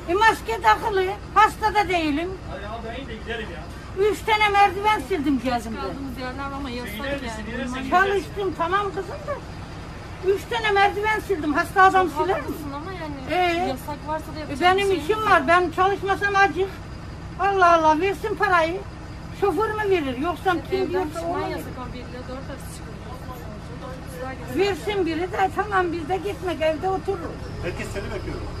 Maske takılı. Hasta da değilim. Hadi al ben de gidelim ya. 3 tane merdiven sildim geldim de. Kaldığımız yerler ama yasak yani. Çalıştım tamam kızım da. 3 tane merdiven sildim. Hasta adam siler mi? Haklısın ama yani yasak varsa da yapacak Benim bir şey işim yok. var. Ben çalışmasam acır. Allah Allah versin parayı. Şoför mü verir? Yoksa kim Evden diyorsa çıkman ona yasak verir. ama 1 ile 4 arası çıkıyor. Versin biri de tamam biz de gitmek evde otururuz. Herkes seni bekliyor.